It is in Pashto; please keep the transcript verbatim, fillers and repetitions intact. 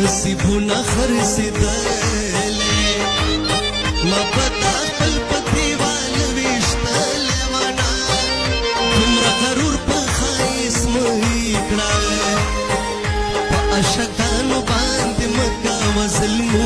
نصیبونه خرڅېدلې ما په تا خپل په دیوال ویشتلی وانه دومره غرور په ښایست مه کړه په عاشقانو باندې مه کوه ظلمونه